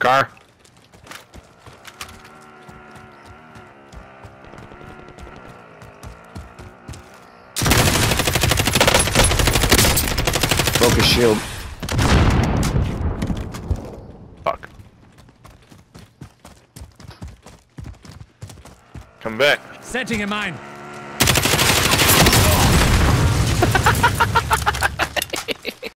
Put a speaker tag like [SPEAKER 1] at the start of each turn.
[SPEAKER 1] Car.
[SPEAKER 2] Broke his shield.
[SPEAKER 1] Fuck. Come back.
[SPEAKER 3] Setting a mine.